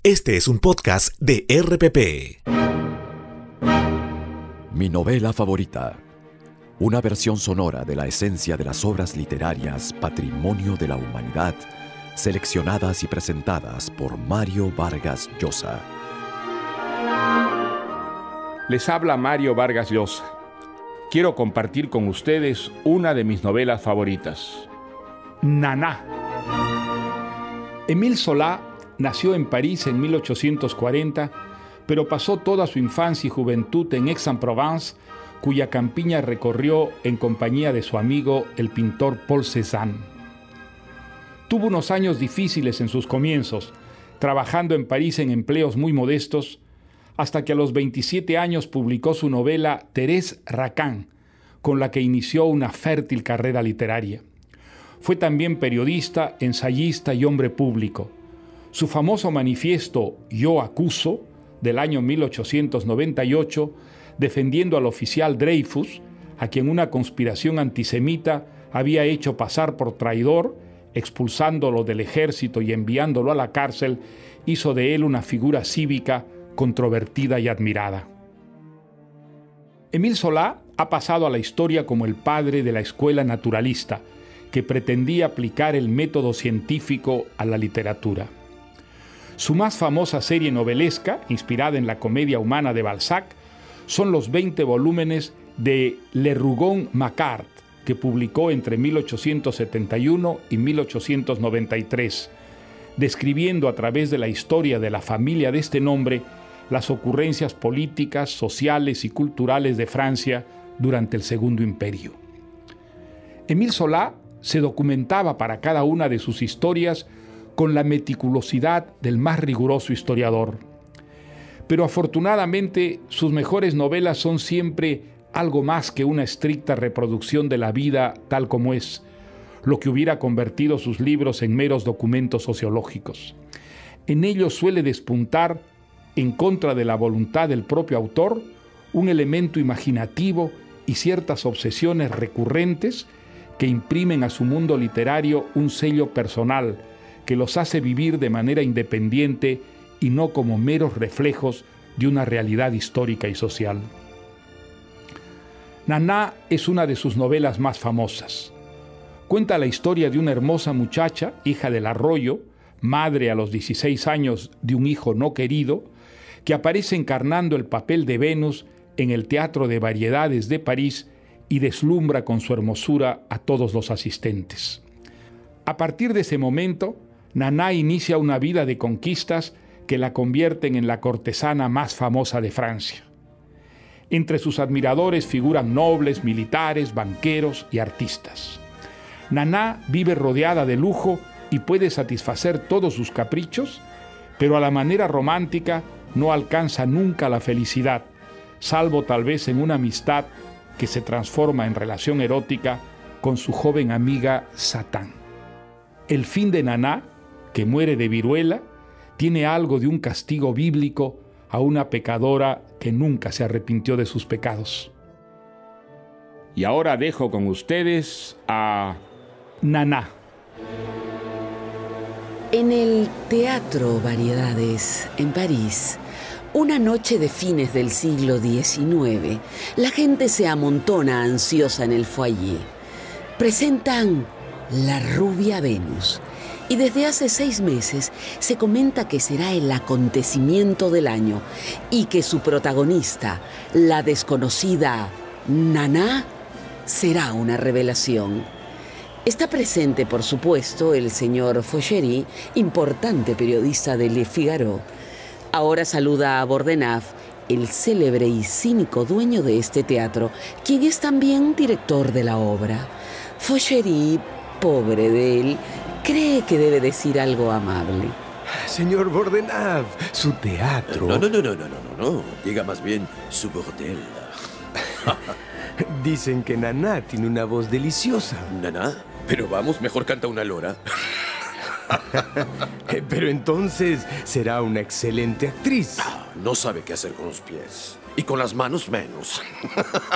Este es un podcast de RPP. Mi novela favorita. Una versión sonora de la esencia de las obras literarias Patrimonio de la Humanidad, seleccionadas y presentadas por Mario Vargas Llosa. Les habla Mario Vargas Llosa. Quiero compartir con ustedes una de mis novelas favoritas, Naná. Émile Zola nació en París en 1840, pero pasó toda su infancia y juventud en Aix-en-Provence, cuya campiña recorrió en compañía de su amigo, el pintor Paul Cézanne. Tuvo unos años difíciles en sus comienzos, trabajando en París en empleos muy modestos, hasta que a los 27 años publicó su novela Thérèse Raquin, con la que inició una fértil carrera literaria. Fue también periodista, ensayista y hombre público. Su famoso manifiesto Yo acuso, del año 1898, defendiendo al oficial Dreyfus, a quien una conspiración antisemita había hecho pasar por traidor, expulsándolo del ejército y enviándolo a la cárcel, hizo de él una figura cívica controvertida y admirada. Émile Zola ha pasado a la historia como el padre de la escuela naturalista, que pretendía aplicar el método científico a la literatura. Su más famosa serie novelesca, inspirada en la comedia humana de Balzac, son los 20 volúmenes de Le Rougon-Macquart, que publicó entre 1871 y 1893, describiendo a través de la historia de la familia de este nombre las ocurrencias políticas, sociales y culturales de Francia durante el Segundo Imperio. Émile Zola se documentaba para cada una de sus historias con la meticulosidad del más riguroso historiador. Pero afortunadamente sus mejores novelas son siempre algo más que una estricta reproducción de la vida tal como es, lo que hubiera convertido sus libros en meros documentos sociológicos. En ellos suele despuntar, en contra de la voluntad del propio autor, un elemento imaginativo y ciertas obsesiones recurrentes que imprimen a su mundo literario un sello personal que los hace vivir de manera independiente y no como meros reflejos de una realidad histórica y social. Naná es una de sus novelas más famosas. Cuenta la historia de una hermosa muchacha, hija del arroyo, madre a los 16 años de un hijo no querido, que aparece encarnando el papel de Venus en el Teatro de Variedades de París y deslumbra con su hermosura a todos los asistentes. A partir de ese momento, Naná inicia una vida de conquistas que la convierten en la cortesana más famosa de Francia. Entre sus admiradores figuran nobles, militares, banqueros y artistas. Naná vive rodeada de lujo y puede satisfacer todos sus caprichos, pero a la manera romántica no alcanza nunca la felicidad, salvo tal vez en una amistad que se transforma en relación erótica con su joven amiga Satán. El fin de Naná, que muere de viruela, tiene algo de un castigo bíblico a una pecadora que nunca se arrepintió de sus pecados. Y ahora dejo con ustedes a Naná. En el Teatro Variedades, en París, una noche de fines del siglo XIX, la gente se amontona ansiosa en el foyer. Presentan La rubia Venus, y desde hace 6 meses se comenta que será el acontecimiento del año y que su protagonista, la desconocida Naná, será una revelación. Está presente, por supuesto, el señor Fauchery, importante periodista de Le Figaro. Ahora saluda a Bordenave, el célebre y cínico dueño de este teatro, quien es también director de la obra. Fauchery, pobre de él, cree que debe decir algo amable. Señor Bordenave, su teatro... No. Diga más bien su bordel. Dicen que Naná tiene una voz deliciosa. ¿Naná? Pero vamos, mejor canta una lora. Pero entonces será una excelente actriz. No sabe qué hacer con los pies. Y con las manos menos.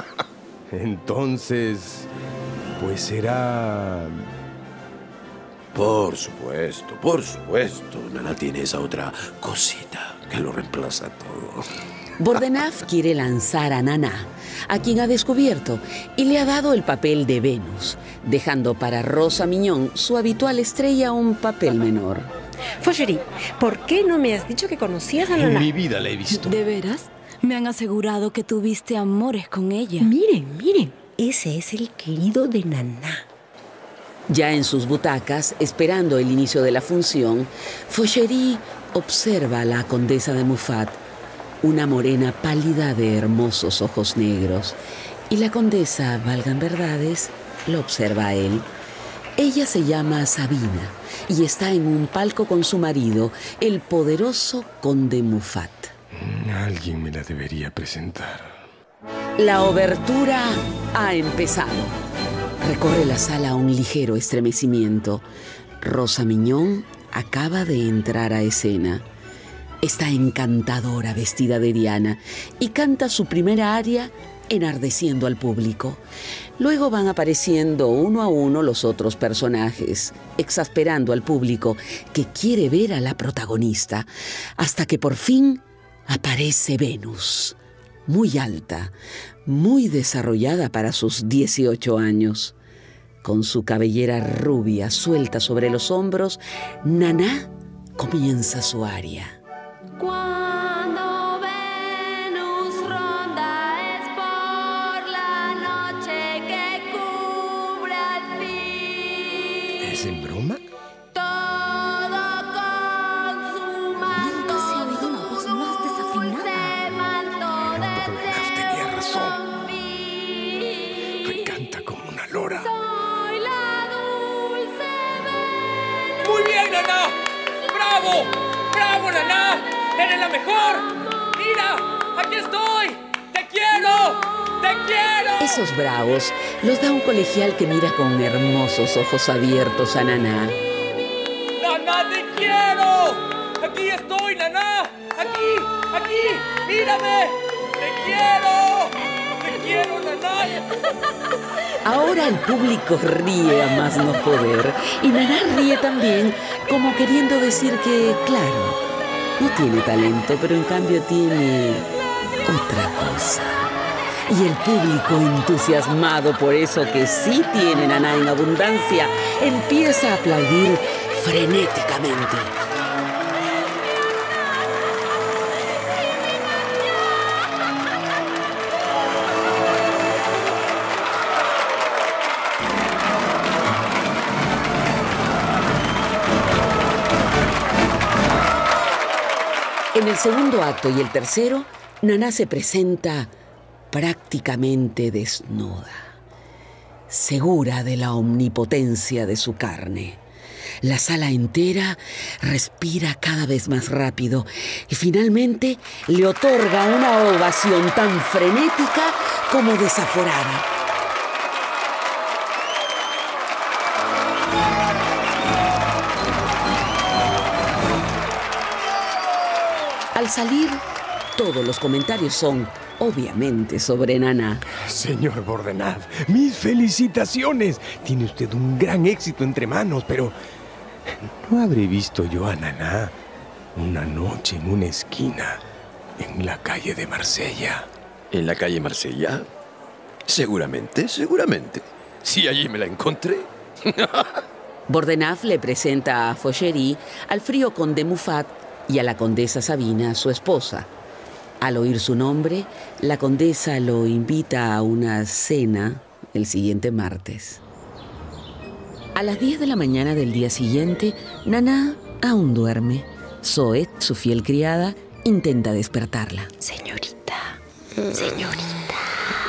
Entonces, pues será... Por supuesto, por supuesto. Naná tiene esa otra cosita que lo reemplaza todo. Bordenave quiere lanzar a Naná, a quien ha descubierto, y le ha dado el papel de Venus, dejando para Rosa Miñón, su habitual estrella, un papel menor. Fochery, ¿por qué no me has dicho que conocías a Naná? En mi vida la he visto. ¿De veras? Me han asegurado que tuviste amores con ella. Miren, miren, ese es el querido de Naná. Ya en sus butacas, esperando el inicio de la función, Fochery observa a la condesa de Muffat, una morena pálida de hermosos ojos negros, y la condesa, valgan verdades, lo observa a él. Ella se llama Sabina y está en un palco con su marido, el poderoso conde Muffat. Alguien me la debería presentar. La obertura ha empezado. Recorre la sala un ligero estremecimiento. Rosa Miñón acaba de entrar a escena. Está encantadora, vestida de Diana, y canta su primera aria enardeciendo al público. Luego van apareciendo uno a uno los otros personajes, exasperando al público que quiere ver a la protagonista, hasta que por fin aparece Venus, muy alta, muy desarrollada para sus 18 años. Con su cabellera rubia suelta sobre los hombros, Naná comienza su aria. Cuando Venus ronda es por la noche que cubre al fin. ¿Es en broma? Todo con su manto. Nunca se ha oído una voz más desafinada. Bordenave tenía razón. Canta como una lora. Soy la dulce Venus. ¡Muy bien, Naná! ¡Bravo! ¡Bravo, Naná! ¡Eres la mejor! ¡Mira! ¡Aquí estoy! ¡Te quiero! ¡Te quiero! Esos bravos los da un colegial que mira con hermosos ojos abiertos a Naná. ¡Naná, te quiero! ¡Aquí estoy, Naná! ¡Aquí! ¡Aquí! ¡Mírame! ¡Te quiero! ¡Te quiero, Naná! Ahora el público ríe a más no poder, y Naná ríe también, como queriendo decir que, claro, no tiene talento, pero en cambio tiene otra cosa. Y el público, entusiasmado por eso que sí tiene Naná en abundancia, empieza a aplaudir frenéticamente. En el segundo acto y el tercero, Naná se presenta prácticamente desnuda, segura de la omnipotencia de su carne. La sala entera respira cada vez más rápido y finalmente le otorga una ovación tan frenética como desaforada. Al salir, todos los comentarios son, obviamente, sobre Naná. Señor Bordenave, mis felicitaciones. Tiene usted un gran éxito entre manos, pero ¿no habré visto yo a Naná una noche en una esquina en la calle de Marsella? ¿En la calle Marsella? Seguramente, seguramente. Si allí me la encontré. Bordenave le presenta a Fochery al frío conde Muffat y a la condesa Sabina, su esposa. Al oír su nombre, la condesa lo invita a una cena el siguiente martes. A las 10 de la mañana del día siguiente, Naná aún duerme. Zoe, su fiel criada, intenta despertarla. Señorita, señorita.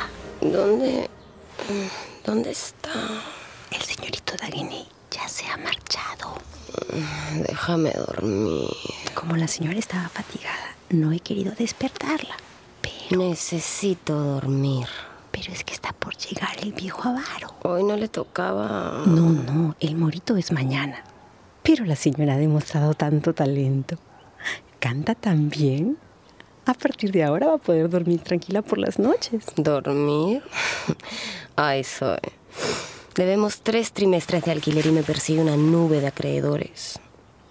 ¿Dónde está? El señorito Daguené ya se ha marchado. Déjame dormir. Como la señora estaba fatigada, no he querido despertarla. Pero... necesito dormir. Pero es que está por llegar el viejo avaro. Hoy no le tocaba... No, el morito es mañana. Pero la señora ha demostrado tanto talento. Canta tan bien. A partir de ahora va a poder dormir tranquila por las noches. ¿Dormir? Ay, Zoe. Debemos 3 trimestres de alquiler y me persigue una nube de acreedores.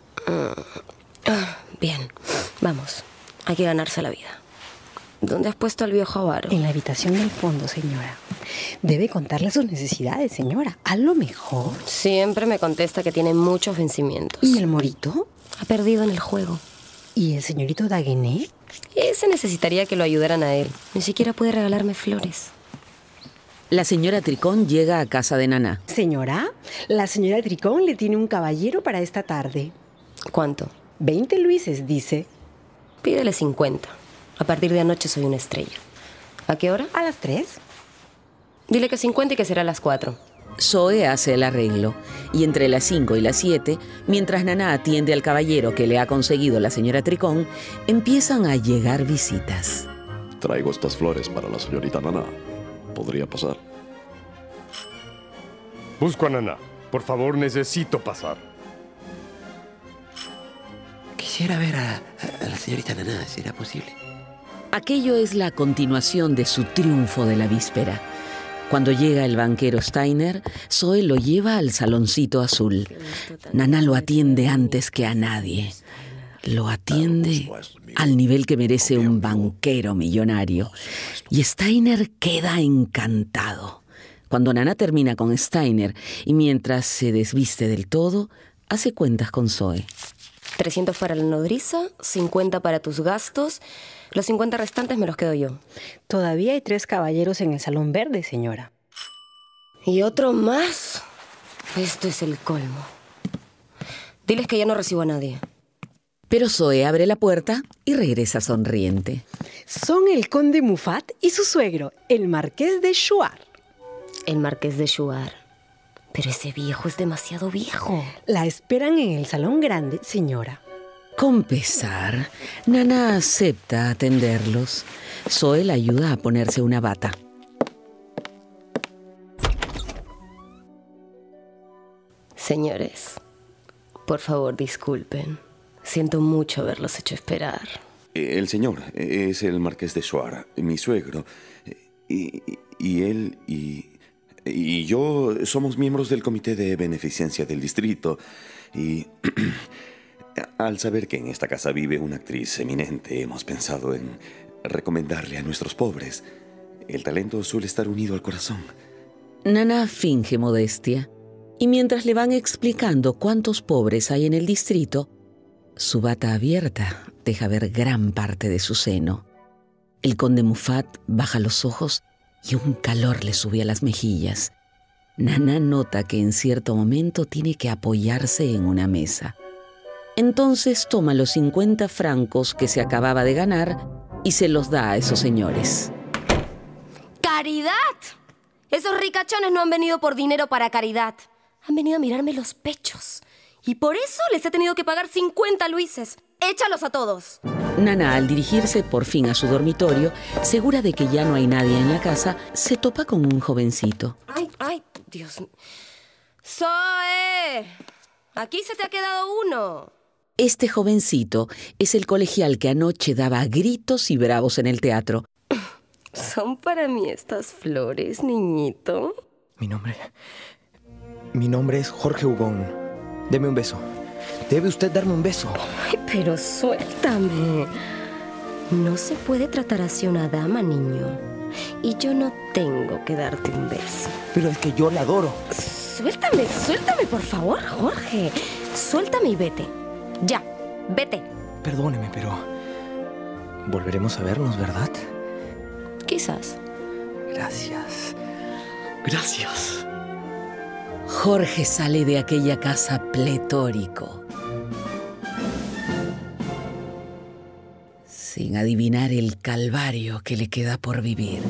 Bien, vamos. Hay que ganarse la vida. ¿Dónde has puesto al viejo avaro? En la habitación del fondo, señora. Debe contarle sus necesidades, señora. A lo mejor. Siempre me contesta que tiene muchos vencimientos. ¿Y el morito? Ha perdido en el juego. ¿Y el señorito Daguené? Ese necesitaría que lo ayudaran a él. Ni siquiera puede regalarme flores. La señora Tricón llega a casa de Naná. Señora, la señora Tricón le tiene un caballero para esta tarde. ¿Cuánto? 20 luises, dice. Pídele 50. A partir de anoche soy una estrella. ¿A qué hora? A las 3. Dile que 50 y que será a las 4. Zoe hace el arreglo y entre las 5 y las 7, mientras Naná atiende al caballero que le ha conseguido la señora Tricón, empiezan a llegar visitas. Traigo estas flores para la señorita Naná. ¿Podría pasar? Busco a Naná. Por favor, necesito pasar. Quisiera ver a la señorita Naná, si era posible. Aquello es la continuación de su triunfo de la víspera. Cuando llega el banquero Steiner, Zoe lo lleva al saloncito azul. Naná lo atiende antes que a nadie. Lo atiende al nivel que merece un banquero millonario. Y Steiner queda encantado. Cuando Naná termina con Steiner y mientras se desviste del todo, hace cuentas con Zoe. 300 para la nodriza, 50 para tus gastos. Los 50 restantes me los quedo yo. Todavía hay 3 caballeros en el salón verde, señora. ¿Y otro más? Esto es el colmo. Diles que ya no recibo a nadie. Pero Zoe abre la puerta y regresa sonriente. Son el conde Muffat y su suegro, el marqués de Chouart. El marqués de Chouart. Pero ese viejo es demasiado viejo. La esperan en el salón grande, señora. Con pesar, Naná acepta atenderlos. Zoe la ayuda a ponerse una bata. Señores, por favor, disculpen. Siento mucho haberlos hecho esperar. El señor es el marqués de Chouart, mi suegro. Y él y yo somos miembros del comité de beneficencia del distrito. Y al saber que en esta casa vive una actriz eminente, hemos pensado en recomendarle a nuestros pobres. El talento suele estar unido al corazón. Naná finge modestia. Y mientras le van explicando cuántos pobres hay en el distrito, su bata abierta deja ver gran parte de su seno. El conde Muffat baja los ojos y un calor le sube a las mejillas. Naná nota que en cierto momento tiene que apoyarse en una mesa. Entonces toma los 50 francos que se acababa de ganar y se los da a esos señores. ¡Caridad! Esos ricachones no han venido por dinero para caridad. Han venido a mirarme los pechos. Y por eso les he tenido que pagar 50 luises. ¡Échalos a todos! Naná, al dirigirse por fin a su dormitorio, segura de que ya no hay nadie en la casa, se topa con un jovencito. ¡Ay, Dios mío! ¡Zoe! Aquí se te ha quedado uno. Este jovencito es el colegial que anoche daba gritos y bravos en el teatro. ¿Son para mí estas flores, niñito? Mi nombre es Jorge Hugón. Deme un beso. Debe usted darme un beso. Ay, pero suéltame. No se puede tratar así a una dama, niño. Y yo no tengo que darte un beso. Pero es que yo la adoro. Suéltame, por favor, Jorge. Suéltame y vete. Ya, vete. Perdóneme, pero volveremos a vernos, ¿verdad? Quizás. Gracias. Jorge sale de aquella casa pletórico, sin adivinar el calvario que le queda por vivir.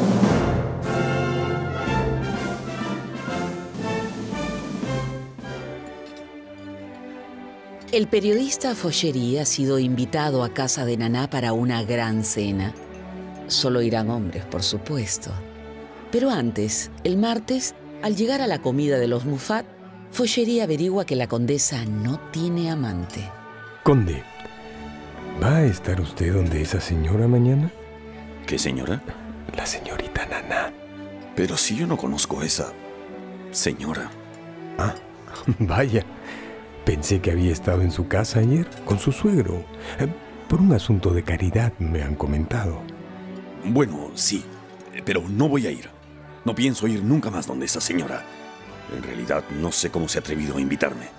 El periodista Fauchery ha sido invitado a casa de Naná para una gran cena. Solo irán hombres, por supuesto. Pero antes, el martes, al llegar a la comida de los Muffat, Fauchery averigua que la condesa no tiene amante. Conde, ¿va a estar usted donde esa señora mañana? ¿Qué señora? La señorita Naná. Pero si yo no conozco esa... señora. Ah, vaya. Pensé que había estado en su casa ayer con su suegro. Por un asunto de caridad, me han comentado. Bueno, sí, pero no voy a ir. No pienso ir nunca más donde esa señora. En realidad, no sé cómo se ha atrevido a invitarme.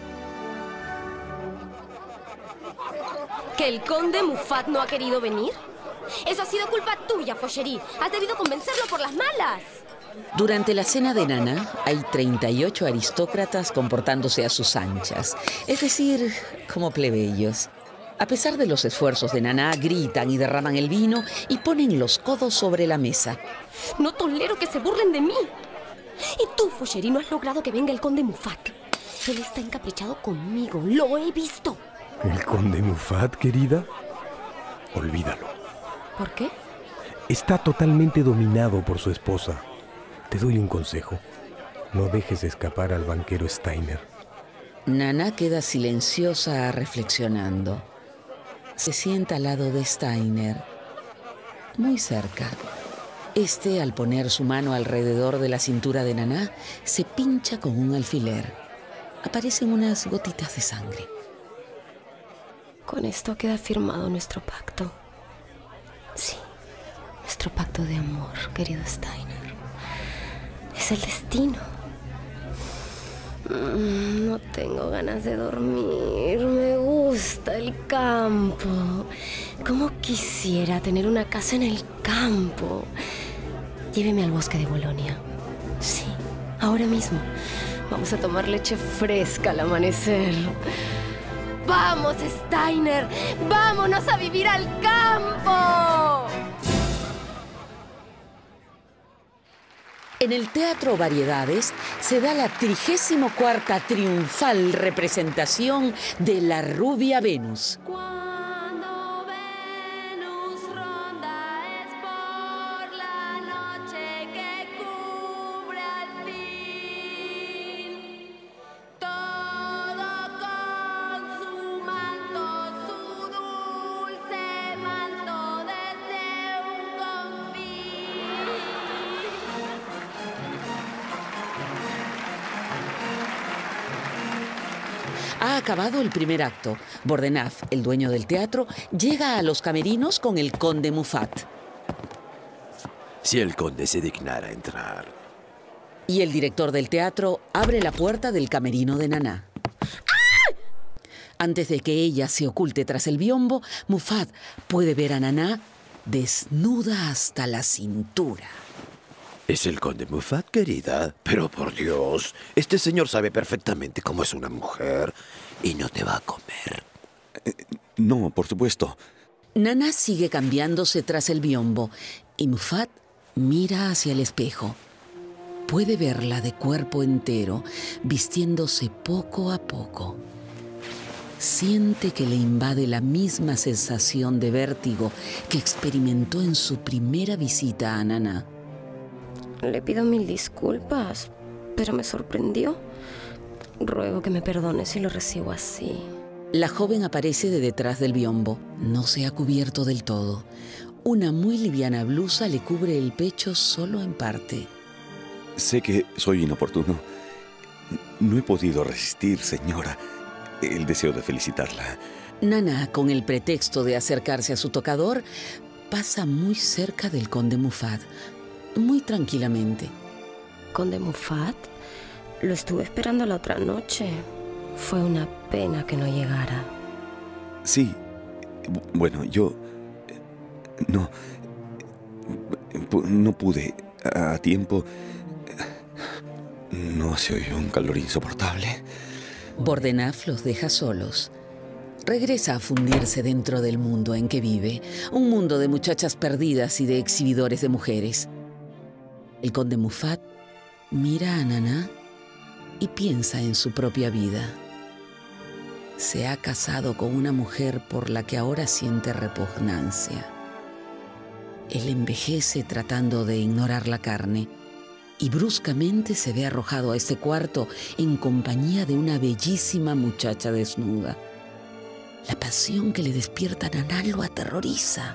¿Que el conde Muffat no ha querido venir? Eso ha sido culpa tuya, Fochery. Has debido convencerlo por las malas. Durante la cena de Nana hay 38 aristócratas comportándose a sus anchas, es decir, como plebeyos. A pesar de los esfuerzos de Nana, gritan y derraman el vino y ponen los codos sobre la mesa. No tolero que se burlen de mí. Y tú, Fochery, no has logrado que venga el conde Muffat. Él está encaprichado conmigo, lo he visto. ¿El conde Muffat, querida? Olvídalo. ¿Por qué? Está totalmente dominado por su esposa. Te doy un consejo. No dejes escapar al banquero Steiner. Nana queda silenciosa reflexionando. Se sienta al lado de Steiner, muy cerca. Este, al poner su mano alrededor de la cintura de Nana, se pincha con un alfiler. Aparecen unas gotitas de sangre. Con esto queda firmado nuestro pacto. Sí, nuestro pacto de amor, querido Steiner. Es el destino. No tengo ganas de dormir. Me gusta el campo. Cómo quisiera tener una casa en el campo. Lléveme al bosque de Bolonia. Sí, ahora mismo. Vamos a tomar leche fresca al amanecer. ¡Vamos, Steiner! ¡Vámonos a vivir al campo! En el Teatro Variedades se da la 34ª triunfal representación de La Rubia Venus. Cuando Venus ronda es por la noche que cubre al fin todo con su manto, su dulce manto desde un confín. Ha acabado el primer acto. Bordenave, el dueño del teatro, llega a los camerinos con el conde Muffat. Si el conde se dignara entrar. Y el director del teatro abre la puerta del camerino de Nana. Antes de que ella se oculte tras el biombo, Muffat puede ver a Nana desnuda hasta la cintura. ¿Es el conde Muffat, querida? Pero por Dios, este señor sabe perfectamente cómo es una mujer y no te va a comer. No, por supuesto. Nana sigue cambiándose tras el biombo y Muffat mira hacia el espejo. Puede verla de cuerpo entero, vistiéndose poco a poco. Siente que le invade la misma sensación de vértigo que experimentó en su primera visita a Nana. Le pido 1000 disculpas, pero me sorprendió. Ruego que me perdone si lo recibo así. La joven aparece de detrás del biombo. No se ha cubierto del todo. Una muy liviana blusa le cubre el pecho solo en parte. Sé que soy inoportuno. No he podido resistir, señora, el deseo de felicitarla. Nana, con el pretexto de acercarse a su tocador, pasa muy cerca del conde Muffat, muy tranquilamente. ¿Conde Muffat? Lo estuve esperando la otra noche. Fue una pena que no llegara. Sí. Bueno, yo... No pude a tiempo. No se oyó un calor insoportable. Bordenave los deja solos. Regresa a fundirse dentro del mundo en que vive, un mundo de muchachas perdidas y de exhibidores de mujeres. El conde Muffat mira a Nana y piensa en su propia vida. Se ha casado con una mujer por la que ahora siente repugnancia. Él envejece tratando de ignorar la carne y bruscamente se ve arrojado a este cuarto en compañía de una bellísima muchacha desnuda. La pasión que le despierta a Nana lo aterroriza.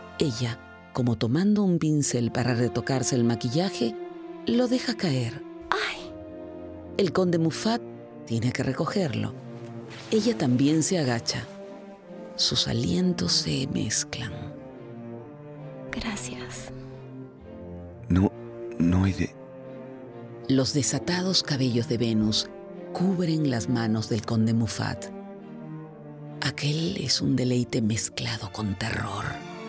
Ella, como tomando un pincel para retocarse el maquillaje, lo deja caer. ¡Ay! El conde Muffat tiene que recogerlo. Ella también se agacha. Sus alientos se mezclan. Gracias. No he de... Los desatados cabellos de Venus cubren las manos del conde Muffat. Aquel es un deleite mezclado con terror.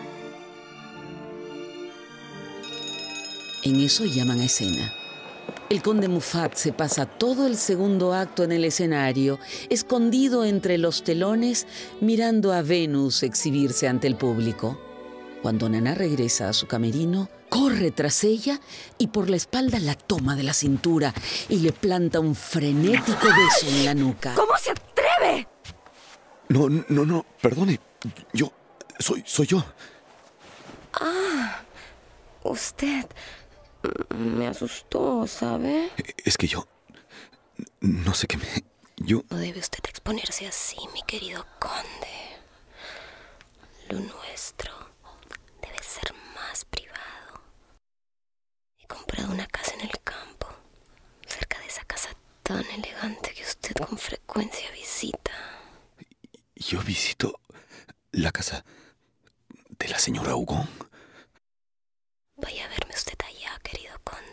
En eso llaman a escena. El conde Muffat se pasa todo el segundo acto en el escenario, escondido entre los telones, mirando a Venus exhibirse ante el público. Cuando Naná regresa a su camerino, corre tras ella y por la espalda la toma de la cintura y le planta un frenético beso en la nuca. ¿Cómo se atreve? No, perdone. Soy yo. Ah, usted me asustó, ¿sabe? Es que yo... No sé qué me... No debe usted exponerse así, mi querido conde. Lo nuestro debe ser más privado. He comprado una casa en el campo, cerca de esa casa tan elegante que usted con frecuencia visita. Yo visito la casa de la señora Hugon. Vaya a verme usted allá, querido conde.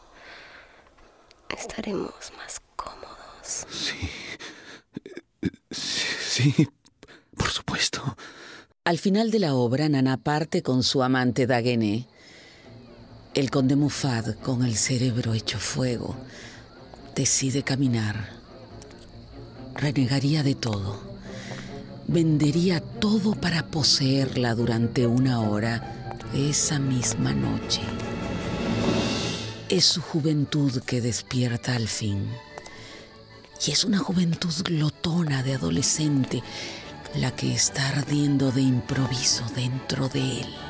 Estaremos más cómodos. Sí, por supuesto. Al final de la obra, Naná parte con su amante Daguené. El conde Muffat, con el cerebro hecho fuego, decide caminar. Renegaría de todo. Vendería todo para poseerla durante 1 hora esa misma noche. Es su juventud que despierta al fin. Y es una juventud glotona de adolescente la que está ardiendo de improviso dentro de él.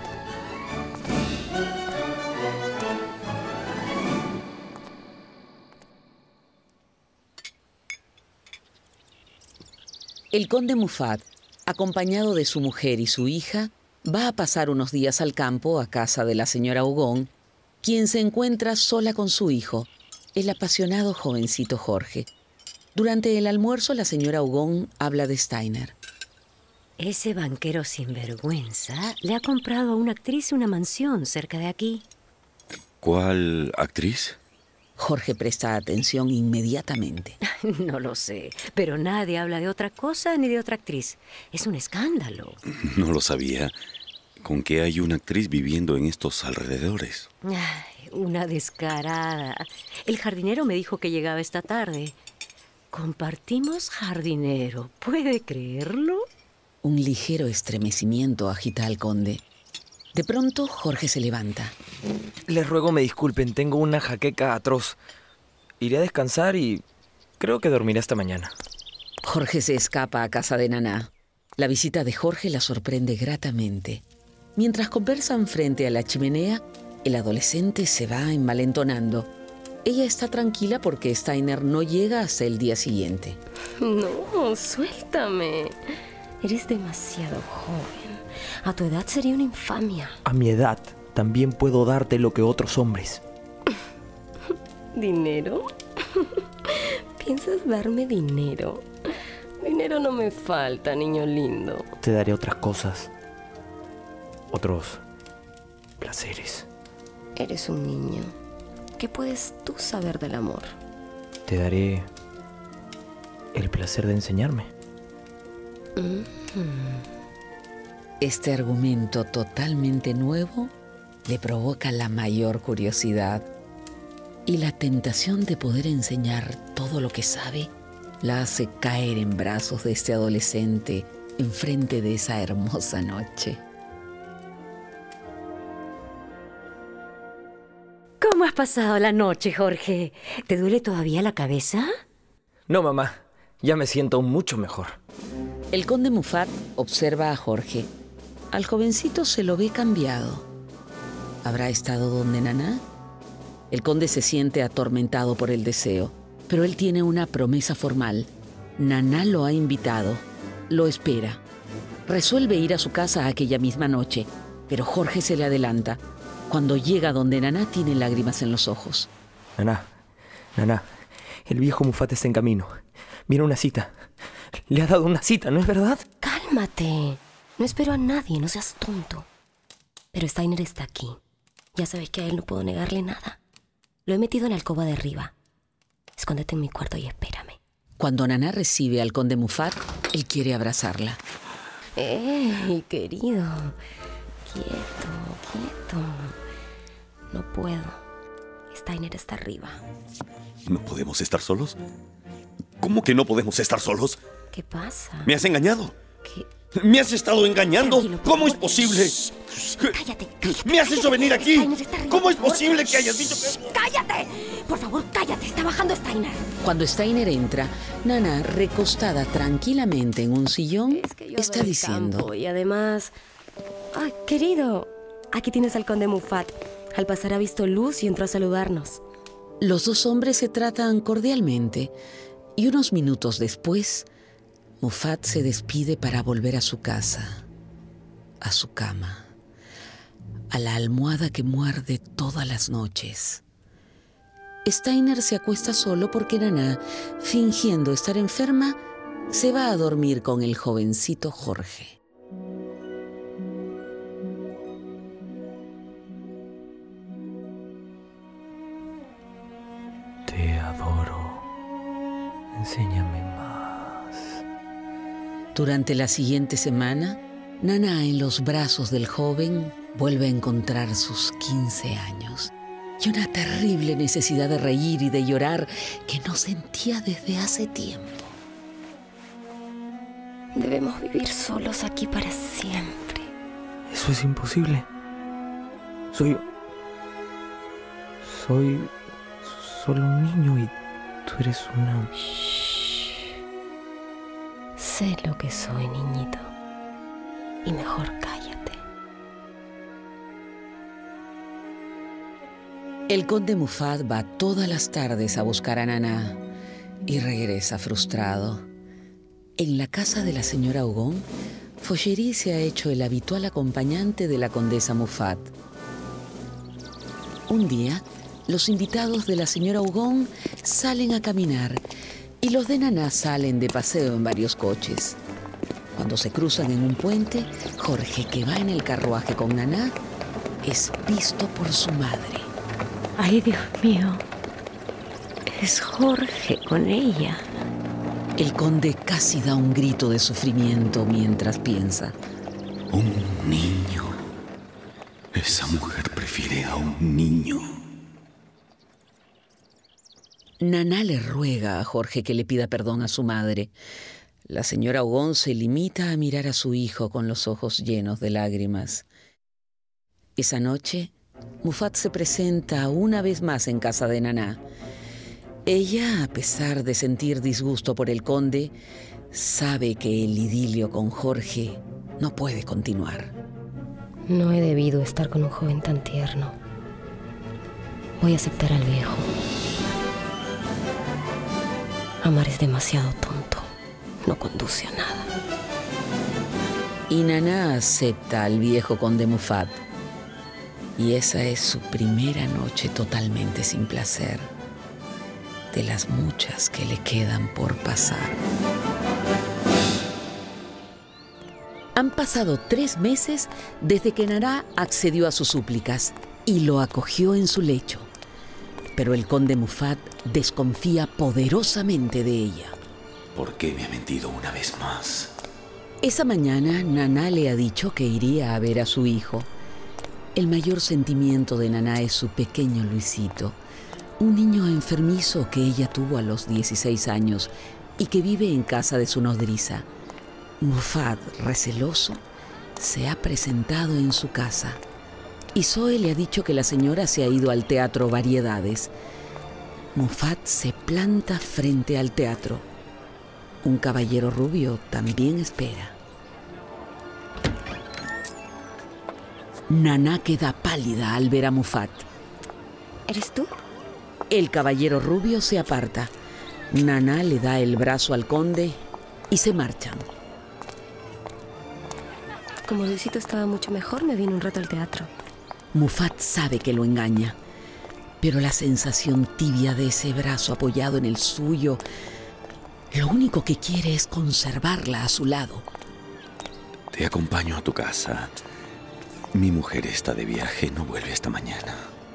El conde Muffat, acompañado de su mujer y su hija, va a pasar unos días al campo a casa de la señora Hugon, quien se encuentra sola con su hijo, el apasionado jovencito Jorge. Durante el almuerzo, la señora Hugon habla de Steiner. Ese banquero sinvergüenza le ha comprado a una actriz una mansión cerca de aquí. ¿Cuál actriz? Jorge presta atención inmediatamente. No lo sé, pero nadie habla de otra cosa ni de otra actriz. Es un escándalo. No lo sabía. ¿Con qué hay una actriz viviendo en estos alrededores? Ay, una descarada. El jardinero me dijo que llegaba esta tarde. Compartimos jardinero. ¿Puede creerlo? Un ligero estremecimiento agita al conde. De pronto, Jorge se levanta. Les ruego me disculpen, tengo una jaqueca atroz. Iré a descansar y creo que dormiré hasta mañana. Jorge se escapa a casa de Naná. La visita de Jorge la sorprende gratamente. Mientras conversan frente a la chimenea, el adolescente se va envalentonando. Ella está tranquila porque Steiner no llega hasta el día siguiente. No, suéltame. Eres demasiado joven. A tu edad sería una infamia. A mi edad también puedo darte lo que otros hombres. ¿Dinero? ¿Piensas darme dinero? Dinero no me falta, niño lindo. Te daré otras cosas. Otros placeres. Eres un niño. ¿Qué puedes tú saber del amor? Te daré el placer de enseñarme. Este argumento totalmente nuevo le provoca la mayor curiosidad y la tentación de poder enseñar todo lo que sabe la hace caer en brazos de este adolescente enfrente de esa hermosa noche. ¿Cómo has pasado la noche, Jorge? ¿Te duele todavía la cabeza? No, mamá. Ya me siento mucho mejor. El conde Muffat observa a Jorge. Al jovencito se lo ve cambiado. ¿Habrá estado donde Naná? El conde se siente atormentado por el deseo, pero él tiene una promesa formal. Naná lo ha invitado, lo espera. Resuelve ir a su casa aquella misma noche, pero Jorge se le adelanta. Cuando llega donde Naná, tiene lágrimas en los ojos. Naná, Naná, el viejo Mufat está en camino. Viene una cita. Le ha dado una cita, ¿no es verdad? Cálmate. No espero a nadie, no seas tonto. Pero Steiner está aquí. Ya sabes que a él no puedo negarle nada. Lo he metido en la alcoba de arriba. Escóndete en mi cuarto y espérame. Cuando Naná recibe al conde Mufat, él quiere abrazarla. ¡Ey, querido! Quieto. No puedo. Steiner está arriba. ¿No podemos estar solos? ¿Cómo que no podemos estar solos? ¿Qué pasa? ¿Me has engañado? ¿Qué? ¿Me has estado engañando? Tranquilo, ¿Cómo favor. es posible? Cállate. ¿Me has hecho venir aquí? Steiner está arriba, ¿Cómo es por favor. posible que hayas dicho que...? ¡Cállate! Por favor, cállate. Está bajando Steiner. Cuando Steiner entra, Naná, recostada tranquilamente en un sillón, está Del diciendo... campo, y además... ¡Ay, querido! Aquí tienes al conde Mufat. Al pasar ha visto luz y entró a saludarnos. Los dos hombres se tratan cordialmente y unos minutos después, Mufat se despide para volver a su casa, a su cama, a la almohada que muerde todas las noches. Steiner se acuesta solo porque Naná, fingiendo estar enferma, se va a dormir con el jovencito Jorge. Te adoro. Enséñame más. Durante la siguiente semana, Naná, en los brazos del joven, vuelve a encontrar sus 15 años y una terrible necesidad de reír y de llorar que no sentía desde hace tiempo. Debemos vivir solos aquí para siempre. Eso es imposible. Soy solo un niño y tú eres una... Sé lo que soy, niñito. Y mejor cállate. El conde Mufat va todas las tardes a buscar a Naná y regresa frustrado. En la casa de la señora Hugón, Fauchery se ha hecho el habitual acompañante de la condesa Mufat. Un día, los invitados de la señora Hugón salen a caminar y los de Naná salen de paseo en varios coches. Cuando se cruzan en un puente, Jorge, que va en el carruaje con Naná, es visto por su madre. Ay, Dios mío. Es Jorge con ella. El conde casi da un grito de sufrimiento mientras piensa. Un niño. Esa mujer prefiere a un niño. Naná le ruega a Jorge que le pida perdón a su madre. La señora Hugón se limita a mirar a su hijo con los ojos llenos de lágrimas. Esa noche, Mufat se presenta una vez más en casa de Naná. Ella, a pesar de sentir disgusto por el conde, sabe que el idilio con Jorge no puede continuar. No he debido estar con un joven tan tierno. Voy a aceptar al viejo. Amar es demasiado tonto. No conduce a nada. Y Naná acepta al viejo conde Mufat. Y esa es su primera noche totalmente sin placer, de las muchas que le quedan por pasar. Han pasado 3 meses desde que Naná accedió a sus súplicas y lo acogió en su lecho. Pero el conde Mufat desconfía poderosamente de ella. ¿Por qué me ha mentido una vez más? Esa mañana, Naná le ha dicho que iría a ver a su hijo. El mayor sentimiento de Naná es su pequeño Luisito, un niño enfermizo que ella tuvo a los 16 años y que vive en casa de su nodriza. Mufat, receloso, se ha presentado en su casa y Zoe le ha dicho que la señora se ha ido al teatro Variedades. Mufat se planta frente al teatro. Un caballero rubio también espera. Naná queda pálida al ver a Mufat. ¿Eres tú? El caballero rubio se aparta. Naná le da el brazo al conde y se marchan. Como Luisito estaba mucho mejor, me vine un rato al teatro. Mufat sabe que lo engaña. Pero la sensación tibia de ese brazo apoyado en el suyo, lo único que quiere es conservarla a su lado. Te acompaño a tu casa. Mi mujer está de viaje, no vuelve esta mañana.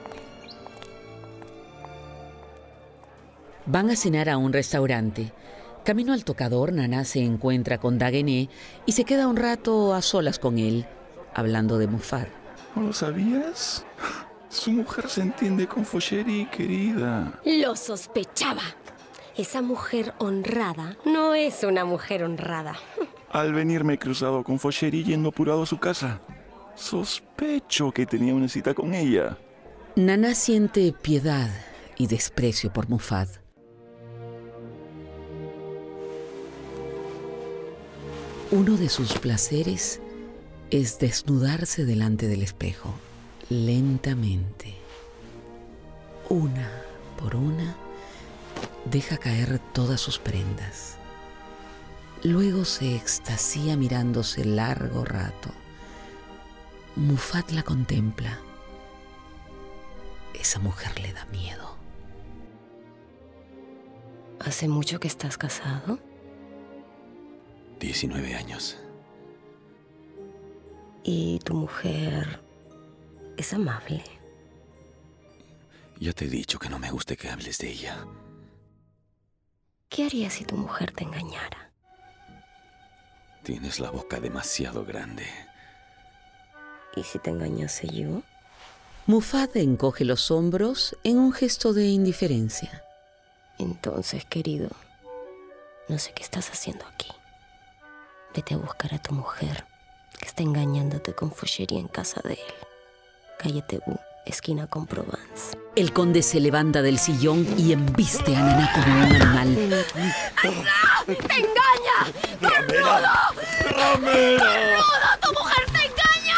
Van a cenar a un restaurante. Camino al tocador, Nana se encuentra con Daguené y se queda un rato a solas con él, hablando de Muffat. ¿No lo sabías? Su mujer se entiende con Fochery, querida. Lo sospechaba. Esa mujer honrada no es una mujer honrada. Al venir me he cruzado con Fochery yendo apurado a su casa. Sospecho que tenía una cita con ella. Nana siente piedad y desprecio por Muffat. Uno de sus placeres es desnudarse delante del espejo, lentamente. Una por una, deja caer todas sus prendas. Luego se extasía mirándose largo rato. Muffat la contempla. Esa mujer le da miedo. ¿Hace mucho que estás casado? 19 años. ¿Y tu mujer es amable? Ya te he dicho que no me gusta que hables de ella. ¿Qué harías si tu mujer te engañara? Tienes la boca demasiado grande. ¿Y si te engañase yo? Muffat encoge los hombros en un gesto de indiferencia. Entonces, querido, no sé qué estás haciendo aquí. Vete a buscar a tu mujer, que está engañándote con Fochery en casa de él. Calle Tebú, esquina con Provence. El conde se levanta del sillón y embiste a Nana como un animal. ¡No! ¡Te engaña! ¡Cornudo! ¡Cornudo! ¡Tu mujer te engaña!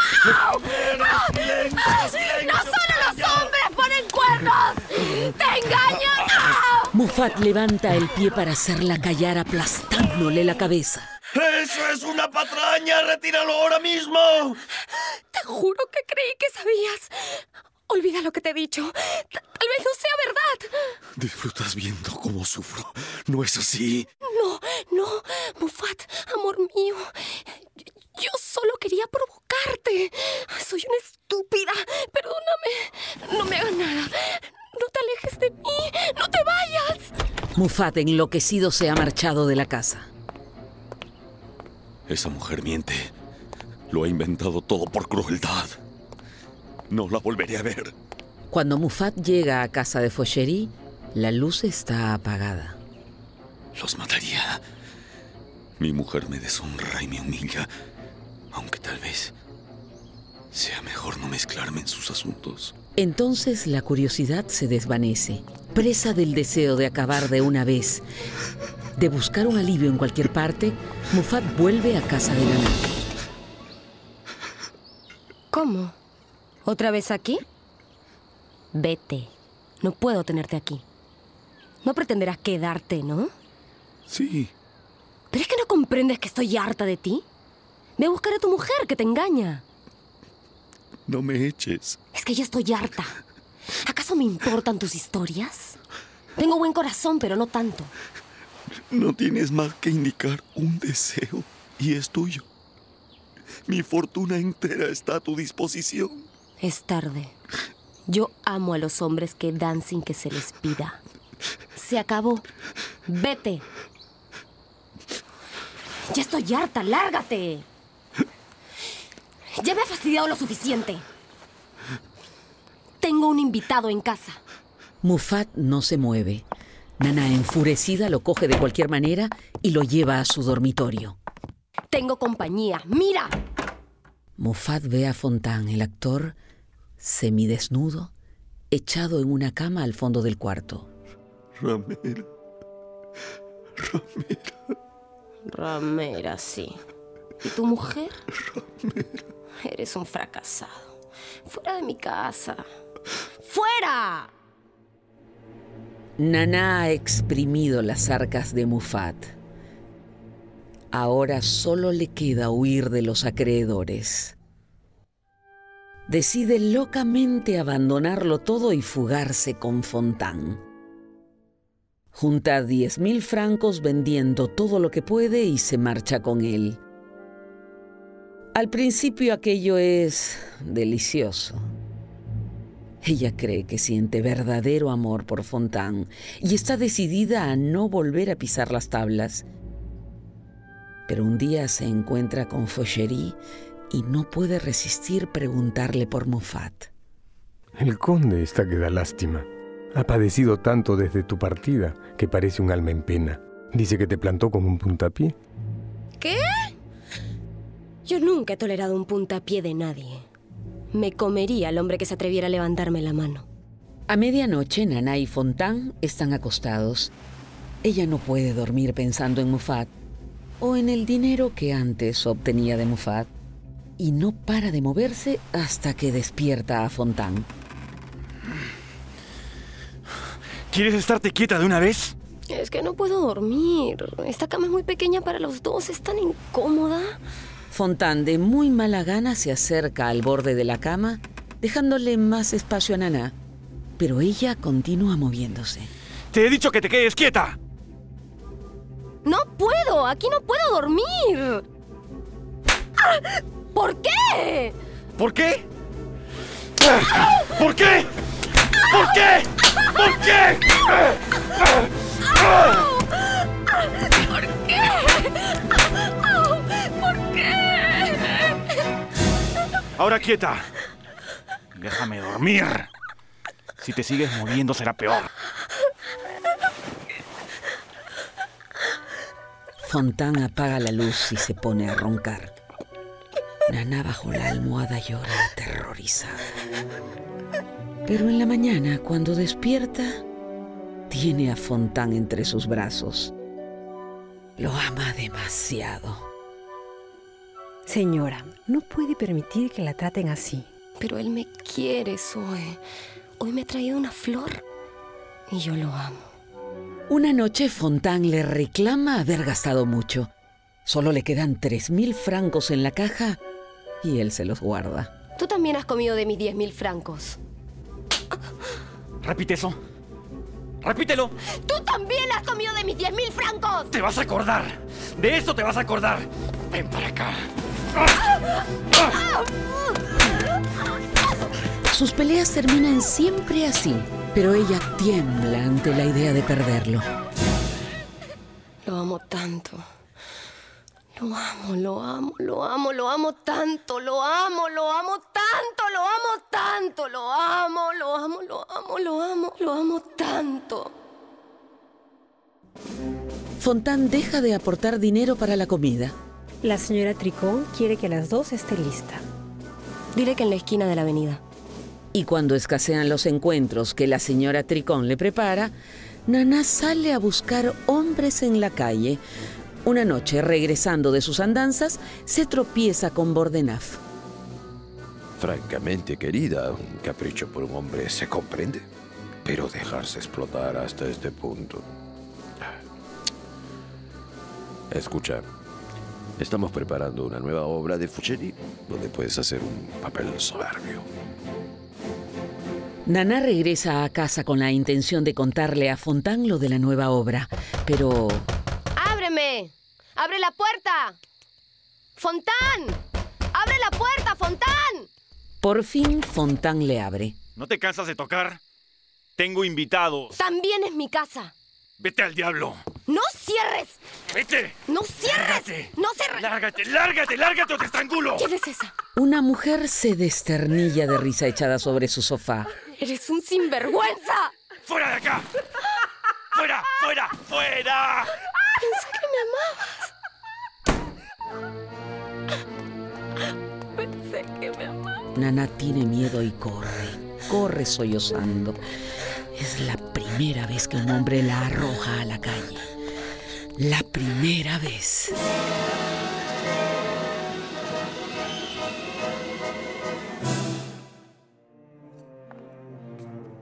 ¡No solo los hombres ponen cuernos! ¡Te engañan! ¡No! Muffat levanta el pie para hacerla callar, aplastándole la cabeza. ¡Eso es una patraña! ¡Retíralo ahora mismo! Te juro que creí que sabías. Olvida lo que te he dicho. Tal vez no sea verdad. Disfrutas viendo cómo sufro. ¿No es así? No, Muffat, amor mío. Yo solo quería provocarte. Soy una estúpida. Perdóname. No me hagas nada. No te alejes de mí. No te vayas. Muffat, enloquecido, se ha marchado de la casa. Esa mujer miente. Lo ha inventado todo por crueldad. No la volveré a ver. Cuando Muffat llega a casa de Fochery, la luz está apagada. Los mataría. Mi mujer me deshonra y me humilla, aunque tal vez sea mejor no mezclarme en sus asuntos. Entonces la curiosidad se desvanece, presa del deseo de acabar de una vez, de buscar un alivio en cualquier parte. Muffat vuelve a casa de Nana. ¿Cómo? ¿Otra vez aquí? Vete. No puedo tenerte aquí. No pretenderás quedarte, ¿no? Sí. ¿Pero es que no comprendes que estoy harta de ti? Ve a buscar a tu mujer que te engaña. No me eches. Es que ya estoy harta. ¿Acaso me importan tus historias? Tengo buen corazón, pero no tanto. No tienes más que indicar un deseo y es tuyo. Mi fortuna entera está a tu disposición. Es tarde. Yo amo a los hombres que dan sin que se les pida. Se acabó. Vete. Ya estoy harta. ¡Lárgate! Ya me ha fastidiado lo suficiente. Tengo un invitado en casa. Muffat no se mueve. Nana, enfurecida, lo coge de cualquier manera y lo lleva a su dormitorio. Tengo compañía. ¡Mira! Muffat ve a Fontaine, el actor, semidesnudo, echado en una cama al fondo del cuarto. Ramera. Ramera, sí. ¿Y tu mujer? Ramera. Eres un fracasado. Fuera de mi casa. ¡Fuera! Nana ha exprimido las arcas de Muffat. Ahora solo le queda huir de los acreedores. decide locamente abandonarlo todo y fugarse con Fontaine. Junta 10.000 francos vendiendo todo lo que puede y se marcha con él. Al principio aquello es delicioso. Ella cree que siente verdadero amor por Fontaine y está decidida a no volver a pisar las tablas. Pero un día se encuentra con Fauchery y no puede resistir preguntarle por Muffat. El conde está que da lástima. Ha padecido tanto desde tu partida que parece un alma en pena. Dice que te plantó con un puntapié. ¿Qué? Yo nunca he tolerado un puntapié de nadie. Me comería al hombre que se atreviera a levantarme la mano. A medianoche, Nana y Fontaine están acostados. Ella no puede dormir pensando en Muffat o en el dinero que antes obtenía de Muffat y no para de moverse hasta que despierta a Fontaine. ¿Quieres estarte quieta de una vez? Es que no puedo dormir. Esta cama es muy pequeña para los dos, es tan incómoda. Fontaine, de muy mala gana, se acerca al borde de la cama, dejándole más espacio a Nana. Pero ella continúa moviéndose. ¡Te he dicho que te quedes quieta! ¡No puedo! ¡Aquí no puedo dormir! ¡Ah! ¿Por qué? ¿Por qué? ¿Por qué? ¿Por qué? ¿Por qué? ¿Por qué? ¿Por qué? Ahora quieta. Déjame dormir. Si te sigues moviendo será peor. Fontaine apaga la luz y se pone a roncar. Nana bajo la almohada llora aterrorizada. Pero en la mañana, cuando despierta, tiene a Fontaine entre sus brazos. Lo ama demasiado. Señora, no puede permitir que la traten así. Pero él me quiere, Zoe. Hoy me ha traído una flor y yo lo amo. Una noche Fontaine le reclama haber gastado mucho. Solo le quedan 3.000 francos en la caja y él se los guarda. Tú también has comido de mis 10.000 francos. Repite eso. ¡Repítelo! ¡Tú también has comido de mis 10.000 francos! ¡Te vas a acordar! ¡De eso te vas a acordar! ¡Ven para acá! Sus peleas terminan siempre así, pero ella tiembla ante la idea de perderlo. Lo amo tanto. Lo amo, lo amo, lo amo, lo amo tanto, lo amo, lo amo tanto, lo amo tanto, lo amo, lo amo, lo amo, lo amo, lo amo tanto. Fontaine deja de aportar dinero para la comida. La señora Tricón quiere que a las 2 esté lista. Dile que en la esquina de la avenida. Y cuando escasean los encuentros que la señora Tricón le prepara, Nana sale a buscar hombres en la calle. Una noche, regresando de sus andanzas, se tropieza con Bordenave. Francamente, querida, un capricho por un hombre se comprende. Pero dejarse explotar hasta este punto... Escucha, estamos preparando una nueva obra de Fauchery, donde puedes hacer un papel soberbio. Nana regresa a casa con la intención de contarle a Fontaine lo de la nueva obra, pero... ¡Ábreme! ¡Abre la puerta! ¡Fontaine! ¡Abre la puerta, Fontaine! Por fin, Fontaine le abre. ¿No te cansas de tocar? Tengo invitados. También es mi casa. ¡Vete al diablo! ¡No cierres! ¡Vete! ¡No cierres! ¡Lárgate! ¡No cierres! ¡Lárgate, lárgate, lárgate o te estrangulo! ¿Quién es esa? Una mujer se desternilla de risa echada sobre su sofá. ¡Eres un sinvergüenza! ¡Fuera de acá! ¡Fuera, fuera, fuera! Pensé que me amaba. Nana tiene miedo y corre sollozando. Es la primera vez que un hombre la arroja a la calle. La primera vez.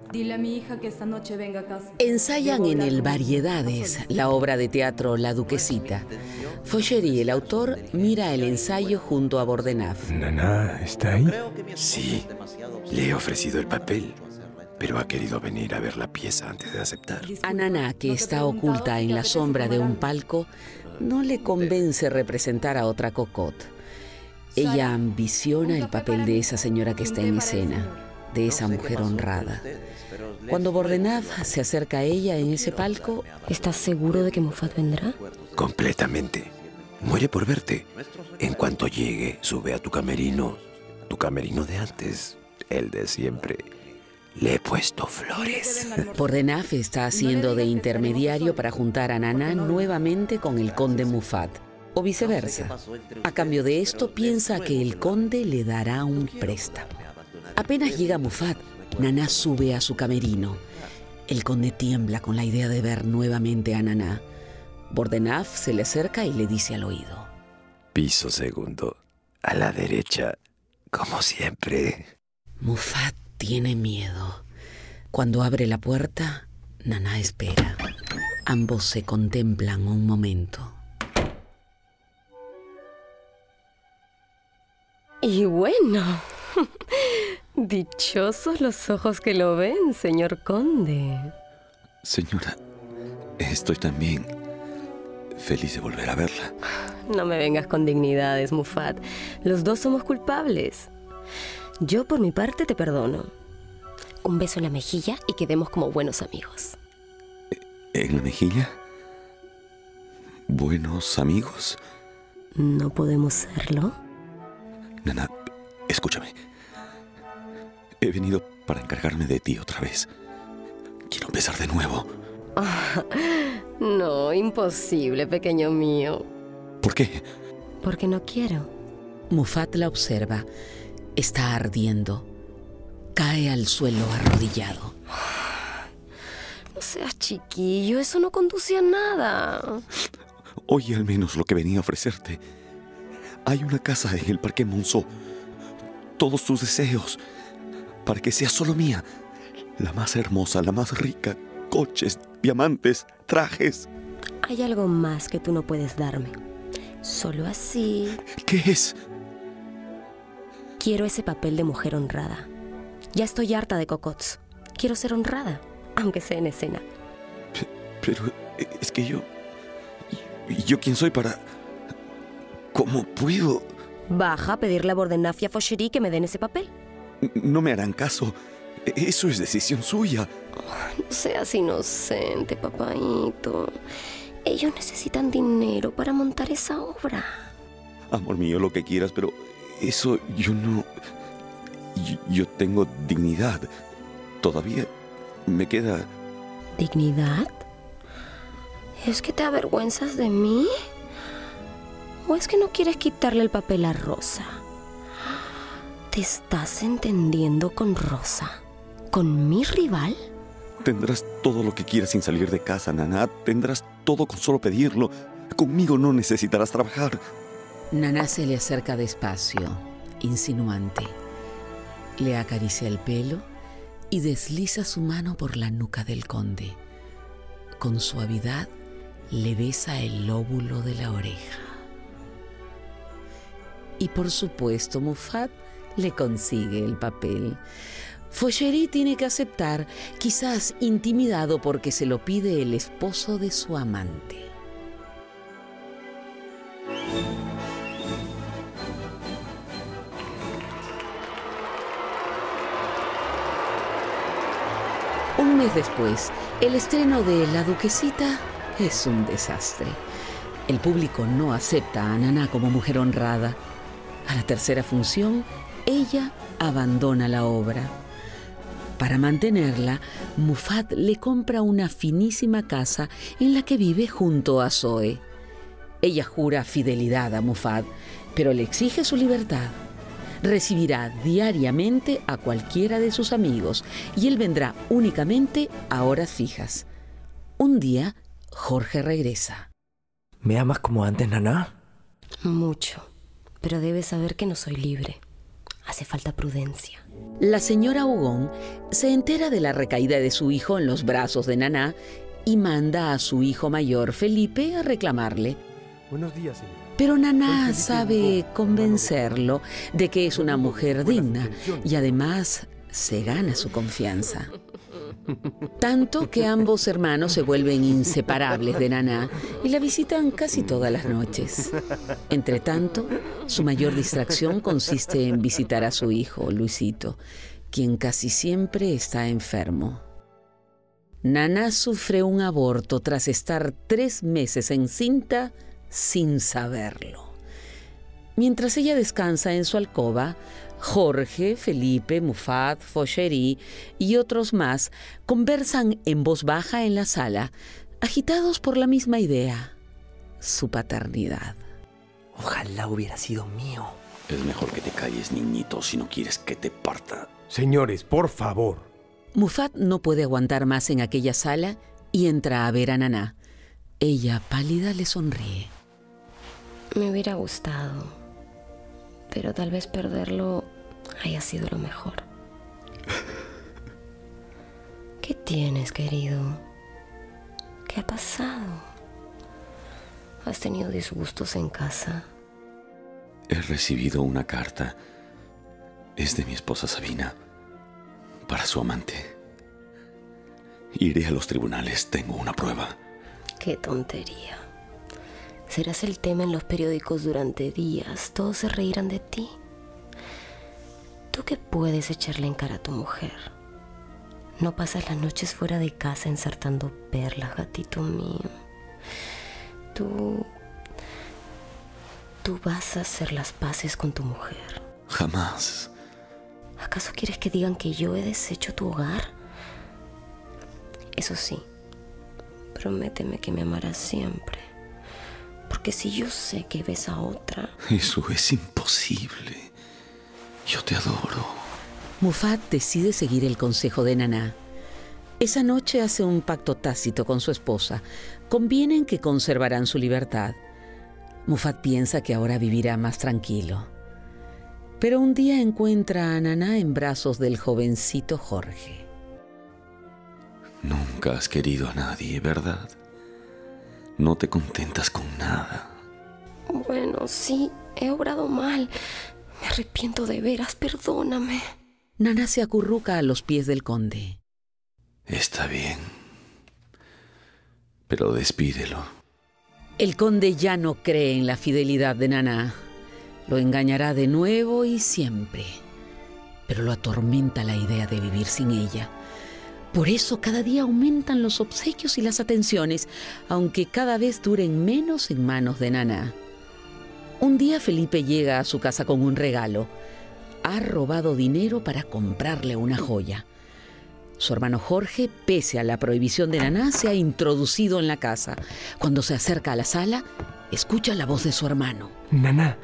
Dile a mi hija que esta noche venga a casa. Ensayan en el Variedades, la obra de teatro La Duquesita. Fochery, el autor, mira el ensayo junto a Bordenave. ¿Naná está ahí? Sí, le he ofrecido el papel, pero ha querido venir a ver la pieza antes de aceptar. A Naná, que está oculta en la sombra de un palco, no le convence representar a otra cocotte. Ella ambiciona el papel de esa señora que está en escena, de esa mujer honrada. Cuando Bordenave se acerca a ella en ese palco... ¿Estás seguro de que Muffat vendrá? Completamente. Muere por verte. En cuanto llegue, sube a tu camerino de antes, el de siempre. Le he puesto flores. Bordenave está haciendo de intermediario para juntar a Naná nuevamente con el conde Muffat, o viceversa. A cambio de esto, piensa que el conde le dará un préstamo. Apenas llega Muffat, Naná sube a su camerino. El conde tiembla con la idea de ver nuevamente a Naná. Bordenave se le acerca y le dice al oído: Piso segundo, a la derecha, como siempre. Muffat tiene miedo. Cuando abre la puerta, Naná espera. Ambos se contemplan un momento. Y bueno, dichosos los ojos que lo ven, señor conde. Señora, estoy también feliz de volver a verla. No me vengas con dignidades, Muffat. Los dos somos culpables. Yo, por mi parte, te perdono. Un beso en la mejilla y quedemos como buenos amigos. ¿En la mejilla? ¿Buenos amigos? ¿No podemos serlo? Naná, escúchame. He venido para encargarme de ti otra vez. Quiero empezar de nuevo. No, imposible, pequeño mío. ¿Por qué? Porque no quiero. Muffat la observa. Está ardiendo. Cae al suelo arrodillado. No seas chiquillo, eso no conduce a nada. Oye al menos lo que venía a ofrecerte. Hay una casa en el Parque Monceau. Todos tus deseos. Para que sea solo mía. La más hermosa, la más rica. Coches, diamantes, trajes. Hay algo más que tú no puedes darme. Solo así. ¿Qué es? Quiero ese papel de mujer honrada. Ya estoy harta de cocottes. Quiero ser honrada, aunque sea en escena. Pero es que yo... ¿Yo quién soy para...? ¿Cómo puedo? Baja a pedirle a Bordenave y a Fochery que me den ese papel. No me harán caso. Eso es decisión suya. No seas inocente, papaíto. Ellos necesitan dinero para montar esa obra. Amor mío, lo que quieras, pero eso yo no... Yo tengo dignidad. Todavía me queda... ¿Dignidad? ¿Es que te avergüenzas de mí? ¿O es que no quieres quitarle el papel a Rosa? ¿Te estás entendiendo con Rosa? ¿Con mi rival? Tendrás todo lo que quieras sin salir de casa, Naná. Tendrás todo con solo pedirlo. Conmigo no necesitarás trabajar. Naná se le acerca despacio, insinuante. Le acaricia el pelo y desliza su mano por la nuca del conde. Con suavidad le besa el lóbulo de la oreja. Y por supuesto, Muffat le consigue el papel. Fochery tiene que aceptar, quizás intimidado porque se lo pide el esposo de su amante. Un mes después, el estreno de La Duquesita es un desastre. El público no acepta a Naná como mujer honrada. A la tercera función, ella abandona la obra. Para mantenerla, Muffat le compra una finísima casa en la que vive junto a Zoe. Ella jura fidelidad a Muffat, pero le exige su libertad. Recibirá diariamente a cualquiera de sus amigos y él vendrá únicamente a horas fijas. Un día, Jorge regresa. ¿Me amas como antes, Naná? Mucho, pero debes saber que no soy libre. Hace falta prudencia. La señora Hugón se entera de la recaída de su hijo en los brazos de Naná y manda a su hijo mayor, Felipe, a reclamarle. Buenos días, señora. Pero Naná sabe convencerlo de que es una mujer digna y además se gana su confianza. Tanto que ambos hermanos se vuelven inseparables de Naná y la visitan casi todas las noches. Entre tanto, su mayor distracción consiste en visitar a su hijo, Luisito, quien casi siempre está enfermo. Naná sufre un aborto tras estar 3 meses encinta sin saberlo. Mientras ella descansa en su alcoba, Jorge, Felipe, Muffat, Fochery y otros más conversan en voz baja en la sala, agitados por la misma idea, su paternidad. Ojalá hubiera sido mío. Es mejor que te calles, niñito, si no quieres que te parta. Señores, por favor. Muffat no puede aguantar más en aquella sala y entra a ver a Naná. Ella, pálida, le sonríe. Me hubiera gustado, pero tal vez perderlo haya sido lo mejor. ¿Qué tienes, querido? ¿Qué ha pasado? ¿Has tenido disgustos en casa? He recibido una carta. Es de mi esposa Sabina, para su amante. Iré a los tribunales, tengo una prueba. ¡Qué tontería! Serás el tema en los periódicos durante días. Todos se reirán de ti. ¿Tú qué puedes echarle en cara a tu mujer? No pasas las noches fuera de casa ensartando perlas, gatito mío. Tú vas a hacer las paces con tu mujer. Jamás. ¿Acaso quieres que digan que yo he deshecho tu hogar? Eso sí, prométeme que me amarás siempre. Porque si yo sé que ves a otra... Eso es imposible. Yo te adoro. Muffat decide seguir el consejo de Naná. Esa noche hace un pacto tácito con su esposa. Convienen que conservarán su libertad. Muffat piensa que ahora vivirá más tranquilo. Pero un día encuentra a Naná en brazos del jovencito Jorge. Nunca has querido a nadie, ¿verdad? No te contentas con nada. Bueno, sí, he obrado mal. Me arrepiento de veras, perdóname. Naná se acurruca a los pies del conde. Está bien, pero despídelo. El conde ya no cree en la fidelidad de Naná. Lo engañará de nuevo y siempre. Pero lo atormenta la idea de vivir sin ella. Por eso cada día aumentan los obsequios y las atenciones, aunque cada vez duren menos en manos de Naná. Un día Felipe llega a su casa con un regalo. Ha robado dinero para comprarle una joya. Su hermano Jorge, pese a la prohibición de Naná, se ha introducido en la casa. Cuando se acerca a la sala, escucha la voz de su hermano. Naná,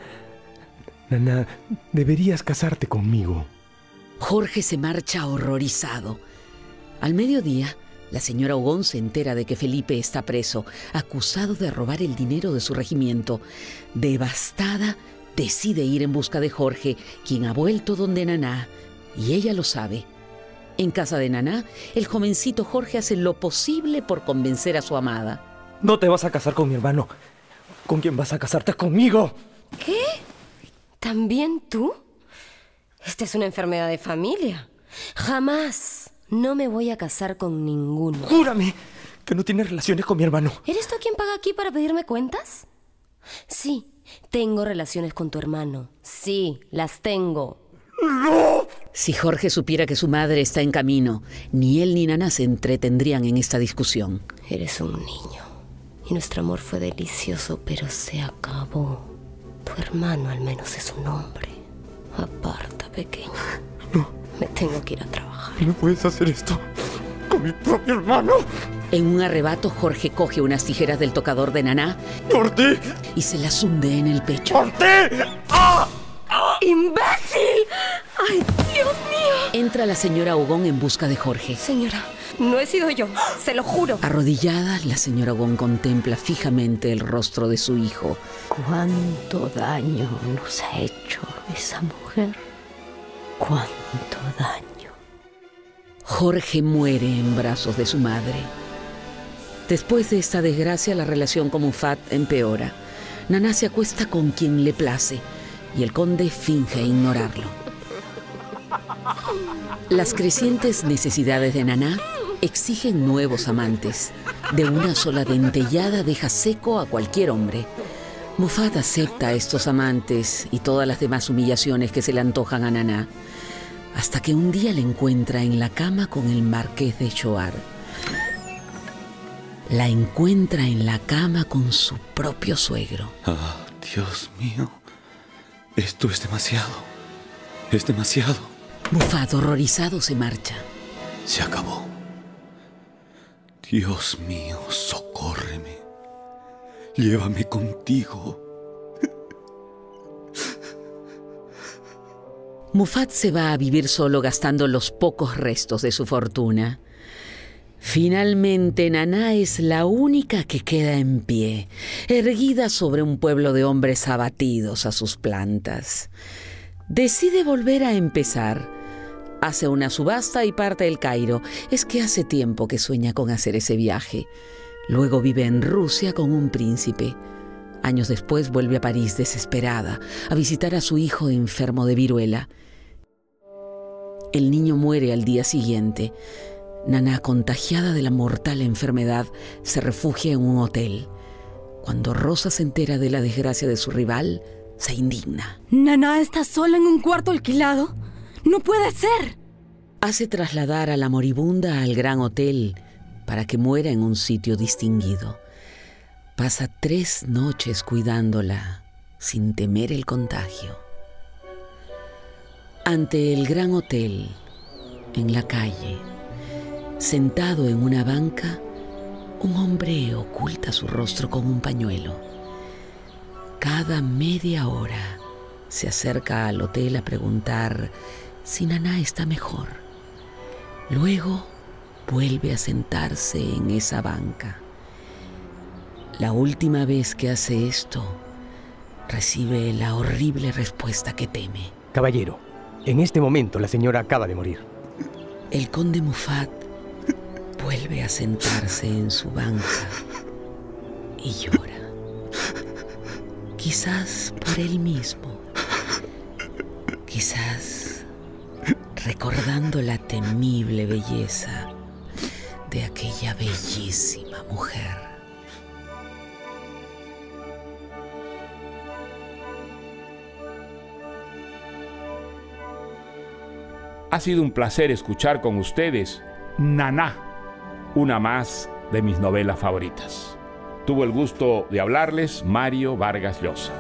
deberías casarte conmigo. Jorge se marcha horrorizado. Al mediodía, la señora Hugón se entera de que Felipe está preso, acusado de robar el dinero de su regimiento. Devastada, decide ir en busca de Jorge, quien ha vuelto donde Naná, y ella lo sabe. En casa de Naná, el jovencito Jorge hace lo posible por convencer a su amada. No te vas a casar con mi hermano. ¿Con quién vas a casarte? ¡Conmigo! ¿Qué? ¿También tú? Esta es una enfermedad de familia. Jamás. No me voy a casar con ninguno. ¡Júrame que no tienes relaciones con mi hermano! ¿Eres tú quien paga aquí para pedirme cuentas? Sí, tengo relaciones con tu hermano. Sí, las tengo. ¡No! Si Jorge supiera que su madre está en camino, ni él ni Naná se entretendrían en esta discusión. Eres un niño. Y nuestro amor fue delicioso, pero se acabó. Tu hermano al menos es un hombre. Aparta, pequeño. No. Me tengo que ir a trabajar. No puedes hacer esto con mi propio hermano. En un arrebato, Jorge coge unas tijeras del tocador de Naná ¡Corté! Y se las hunde en el pecho. ¡Corté! ¡Ah! ¡Imbécil! ¡Ay, Dios mío! Entra la señora Hugón en busca de Jorge. Señora, no he sido yo, se lo juro. Arrodillada, la señora Hugón contempla fijamente el rostro de su hijo. ¿Cuánto daño nos ha hecho esa mujer? ¡Cuánto daño! Jorge muere en brazos de su madre. Después de esta desgracia, la relación con Muffat empeora. Naná se acuesta con quien le place y el conde finge ignorarlo. Las crecientes necesidades de Naná exigen nuevos amantes. De una sola dentellada deja seco a cualquier hombre. Muffat acepta a estos amantes y todas las demás humillaciones que se le antojan a Naná, hasta que un día le encuentra en la cama con el marqués de Choar. La encuentra en la cama con su propio suegro. Ah, Dios mío. Esto es demasiado. Es demasiado. Muffat, horrorizado, se marcha. Se acabó. Dios mío, socórreme. Llévame contigo. Muffat se va a vivir solo gastando los pocos restos de su fortuna. Finalmente, Naná es la única que queda en pie, erguida sobre un pueblo de hombres abatidos a sus plantas. Decide volver a empezar. Hace una subasta y parte el Cairo. Es que hace tiempo que sueña con hacer ese viaje. Luego vive en Rusia con un príncipe. Años después vuelve a París desesperada, a visitar a su hijo enfermo de viruela. El niño muere al día siguiente. Naná, contagiada de la mortal enfermedad, se refugia en un hotel. Cuando Rosa se entera de la desgracia de su rival, se indigna. ¿Naná está sola en un cuarto alquilado? ¡No puede ser! Hace trasladar a la moribunda al gran hotel para que muera en un sitio distinguido. Pasa 3 noches cuidándola sin temer el contagio. Ante el gran hotel, en la calle, sentado en una banca, un hombre oculta su rostro con un pañuelo. Cada media hora se acerca al hotel a preguntar si Naná está mejor. Luego vuelve a sentarse en esa banca. La última vez que hace esto, recibe la horrible respuesta que teme. Caballero, en este momento la señora acaba de morir. El conde Muffat vuelve a sentarse en su banca y llora. Quizás por él mismo. Quizás recordando la temible belleza de aquella bellísima mujer. Ha sido un placer escuchar con ustedes Naná, una más de mis novelas favoritas. Tuvo el gusto de hablarles Mario Vargas Llosa.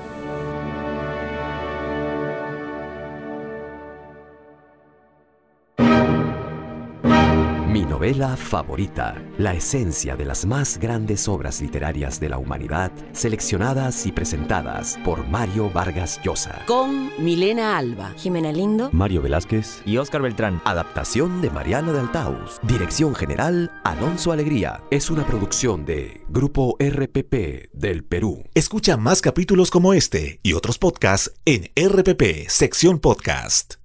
Mi novela favorita, la esencia de las más grandes obras literarias de la humanidad, seleccionadas y presentadas por Mario Vargas Llosa. Con Milena Alba, Jimena Lindo, Mario Velázquez y Óscar Beltrán. Adaptación de Mariana de Altaus. Dirección general, Alonso Alegría. Es una producción de Grupo RPP del Perú. Escucha más capítulos como este y otros podcasts en RPP, sección podcast.